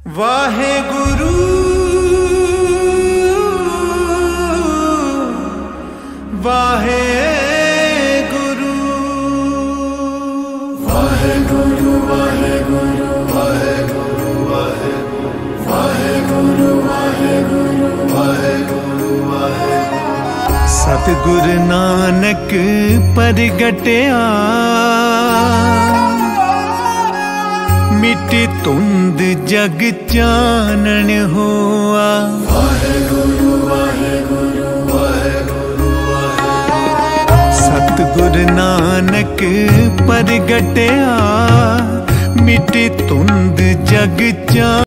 वाहेगुरु वाहेगुरु वाहेगुरु वाहेगुरु वाहेगुरु वाहेगुरु वाहेगुरु वाहेगुरु वाहेगुरु। सतगुरु नानक परगटया मिट्टी धुंध जग चानन होआ। वाहेगुरु वाहेगुरु वाहेगुरु वाहेगुरु। सतगुरु नानक परगटया मिट्टी धुंध जग चानन